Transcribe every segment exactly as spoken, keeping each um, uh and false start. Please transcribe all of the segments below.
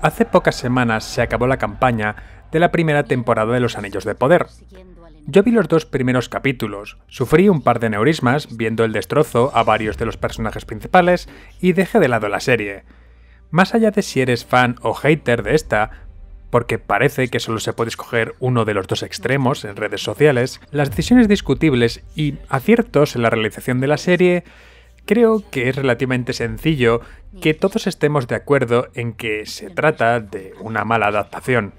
Hace pocas semanas se acabó la campaña de la primera temporada de Los Anillos de Poder. Yo vi los dos primeros capítulos, sufrí un par de neurismas viendo el destrozo a varios de los personajes principales y dejé de lado la serie. Más allá de si eres fan o hater de esta, porque parece que solo se puede escoger uno de los dos extremos en redes sociales, las decisiones discutibles y aciertos en la realización de la serie, creo que es relativamente sencillo que todos estemos de acuerdo en que se trata de una mala adaptación.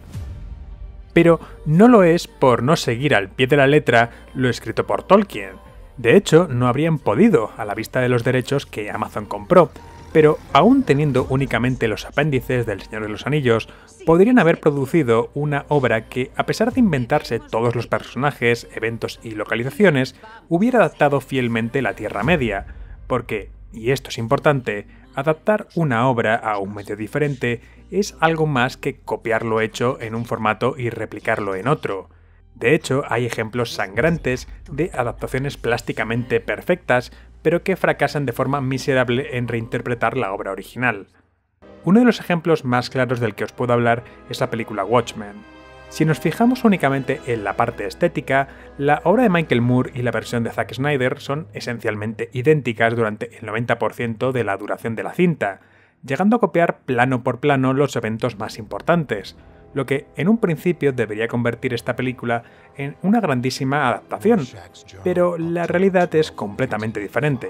Pero no lo es por no seguir al pie de la letra lo escrito por Tolkien. De hecho, no habrían podido a la vista de los derechos que Amazon compró, pero aún teniendo únicamente los apéndices del Señor de los Anillos, podrían haber producido una obra que, a pesar de inventarse todos los personajes, eventos y localizaciones, hubiera adaptado fielmente la Tierra Media, porque, y esto es importante, adaptar una obra a un medio diferente es algo más que copiar lo hecho en un formato y replicarlo en otro. De hecho, hay ejemplos sangrantes de adaptaciones plásticamente perfectas, pero que fracasan de forma miserable en reinterpretar la obra original. Uno de los ejemplos más claros del que os puedo hablar es la película Watchmen. Si nos fijamos únicamente en la parte estética, la obra de Michael Moore y la versión de Zack Snyder son esencialmente idénticas durante el noventa por ciento de la duración de la cinta, llegando a copiar plano por plano los eventos más importantes, lo que en un principio debería convertir esta película en una grandísima adaptación, pero la realidad es completamente diferente.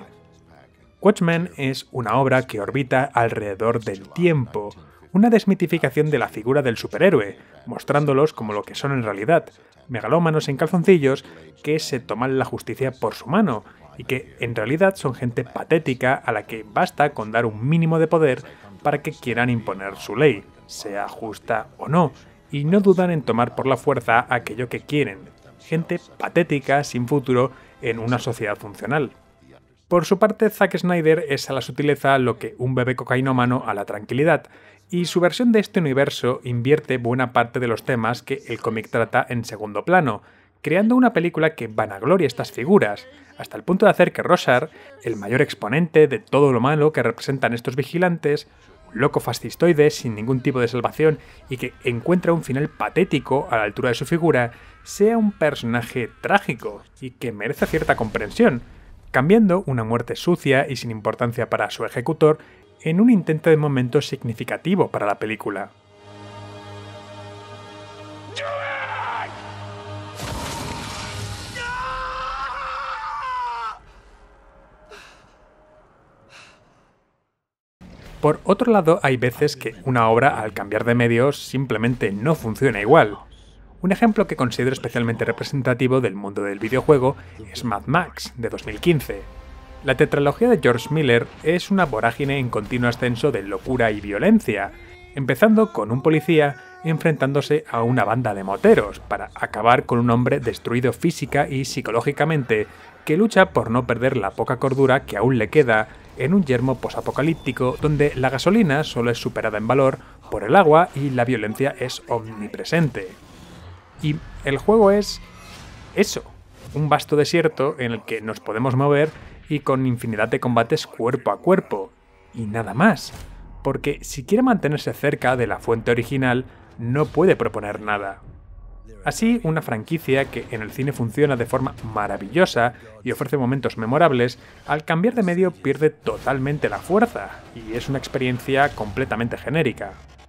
Watchmen es una obra que orbita alrededor del tiempo, una desmitificación de la figura del superhéroe, mostrándolos como lo que son en realidad, megalómanos en calzoncillos que se toman la justicia por su mano y que en realidad son gente patética a la que basta con dar un mínimo de poder para que quieran imponer su ley, sea justa o no, y no dudan en tomar por la fuerza aquello que quieren, gente patética sin futuro en una sociedad funcional. Por su parte, Zack Snyder es a la sutileza lo que un bebé cocainómano a la tranquilidad, y su versión de este universo invierte buena parte de los temas que el cómic trata en segundo plano, creando una película que vanagloria estas figuras, hasta el punto de hacer que Rorschach, el mayor exponente de todo lo malo que representan estos vigilantes, un loco fascistoide sin ningún tipo de salvación y que encuentra un final patético a la altura de su figura, sea un personaje trágico y que merece cierta comprensión, cambiando una muerte sucia y sin importancia para su ejecutor en un intento de momento significativo para la película. Por otro lado, hay veces que una obra, al cambiar de medios, simplemente no funciona igual. Un ejemplo que considero especialmente representativo del mundo del videojuego es Mad Max, de dos mil quince. La tetralogía de George Miller es una vorágine en continuo ascenso de locura y violencia, empezando con un policía enfrentándose a una banda de moteros para acabar con un hombre destruido física y psicológicamente que lucha por no perder la poca cordura que aún le queda en un yermo posapocalíptico donde la gasolina solo es superada en valor por el agua y la violencia es omnipresente. Y el juego es eso, un vasto desierto en el que nos podemos mover y con infinidad de combates cuerpo a cuerpo, y nada más, porque si quiere mantenerse cerca de la fuente original, no puede proponer nada. Así, una franquicia que en el cine funciona de forma maravillosa y ofrece momentos memorables, al cambiar de medio pierde totalmente la fuerza, y es una experiencia completamente genérica.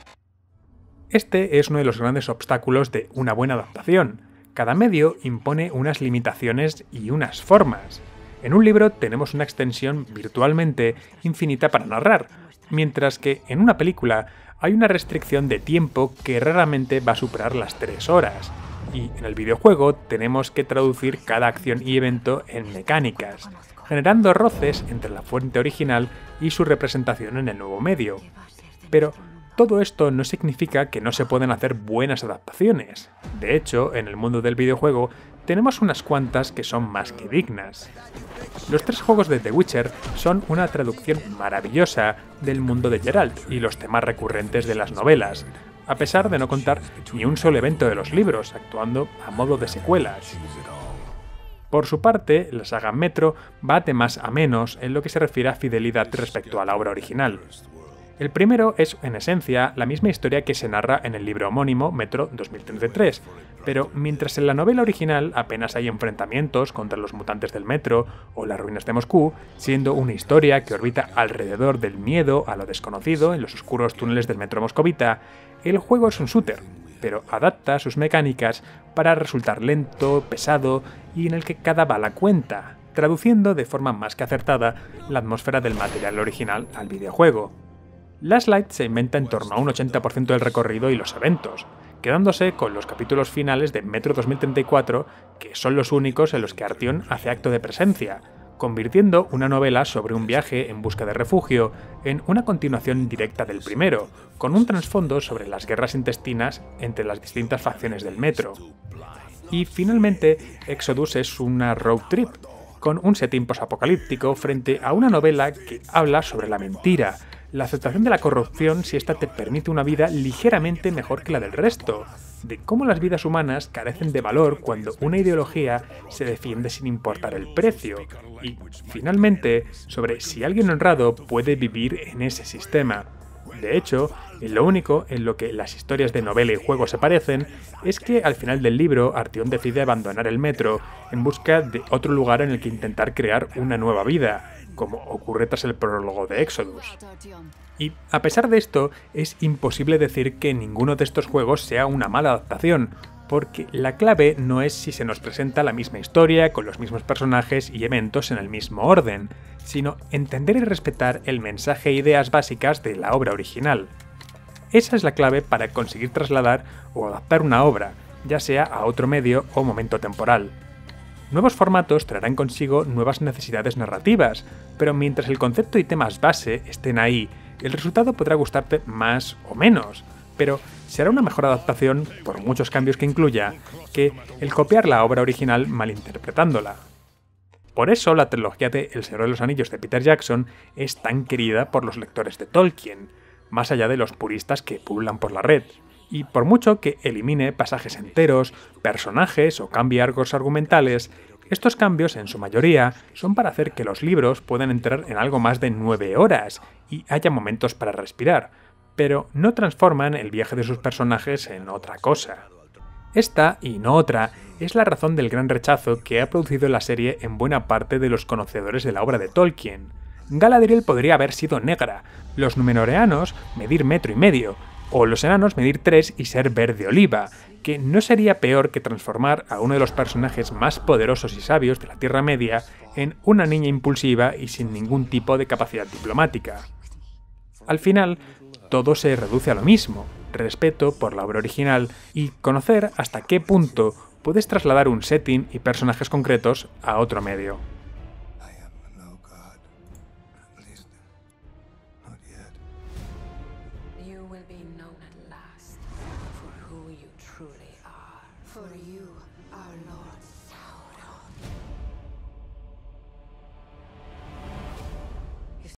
Este es uno de los grandes obstáculos de una buena adaptación. Cada medio impone unas limitaciones y unas formas. En un libro tenemos una extensión virtualmente infinita para narrar, mientras que en una película hay una restricción de tiempo que raramente va a superar las tres horas, y en el videojuego tenemos que traducir cada acción y evento en mecánicas, generando roces entre la fuente original y su representación en el nuevo medio. Pero todo esto no significa que no se puedan hacer buenas adaptaciones. De hecho, en el mundo del videojuego tenemos unas cuantas que son más que dignas. Los tres juegos de The Witcher son una traducción maravillosa del mundo de Geralt y los temas recurrentes de las novelas, a pesar de no contar ni un solo evento de los libros, actuando a modo de secuelas. Por su parte, la saga Metro va de más a menos en lo que se refiere a fidelidad respecto a la obra original. El primero es, en esencia, la misma historia que se narra en el libro homónimo Metro dos mil treinta y tres, pero mientras en la novela original apenas hay enfrentamientos contra los mutantes del metro o las ruinas de Moscú, siendo una historia que orbita alrededor del miedo a lo desconocido en los oscuros túneles del metro moscovita, el juego es un shooter, pero adapta sus mecánicas para resultar lento, pesado y en el que cada bala cuenta, traduciendo de forma más que acertada la atmósfera del material original al videojuego. Last Light se inventa en torno a un ochenta por ciento del recorrido y los eventos, quedándose con los capítulos finales de Metro dos mil treinta y cuatro, que son los únicos en los que Artyom hace acto de presencia, convirtiendo una novela sobre un viaje en busca de refugio en una continuación directa del primero, con un trasfondo sobre las guerras intestinas entre las distintas facciones del metro. Y finalmente, Exodus es una road trip, con un setting posapocalíptico frente a una novela que habla sobre la mentira, la aceptación de la corrupción si ésta te permite una vida ligeramente mejor que la del resto, de cómo las vidas humanas carecen de valor cuando una ideología se defiende sin importar el precio, y, finalmente, sobre si alguien honrado puede vivir en ese sistema. De hecho, lo único en lo que las historias de novela y juego se parecen es que al final del libro Artyom decide abandonar el metro en busca de otro lugar en el que intentar crear una nueva vida, como ocurre tras el prólogo de Exodus. Y a pesar de esto, es imposible decir que ninguno de estos juegos sea una mala adaptación, porque la clave no es si se nos presenta la misma historia, con los mismos personajes y eventos en el mismo orden, sino entender y respetar el mensaje e ideas básicas de la obra original. Esa es la clave para conseguir trasladar o adaptar una obra, ya sea a otro medio o momento temporal. Nuevos formatos traerán consigo nuevas necesidades narrativas, pero mientras el concepto y temas base estén ahí, el resultado podrá gustarte más o menos, pero será una mejor adaptación, por muchos cambios que incluya, que el copiar la obra original malinterpretándola. Por eso la trilogía de El Señor de los Anillos de Peter Jackson es tan querida por los lectores de Tolkien, más allá de los puristas que pululan por la red. Y por mucho que elimine pasajes enteros, personajes o cambie arcos argumentales, estos cambios, en su mayoría, son para hacer que los libros puedan entrar en algo más de nueve horas y haya momentos para respirar, pero no transforman el viaje de sus personajes en otra cosa. Esta, y no otra, es la razón del gran rechazo que ha producido la serie en buena parte de los conocedores de la obra de Tolkien. Galadriel podría haber sido negra, los Númenóreanos medir metro y medio, o los enanos medir tres y ser verde oliva, que no sería peor que transformar a uno de los personajes más poderosos y sabios de la Tierra Media en una niña impulsiva y sin ningún tipo de capacidad diplomática. Al final, todo se reduce a lo mismo, respeto por la obra original y conocer hasta qué punto puedes trasladar un setting y personajes concretos a otro medio. For you, our Lord.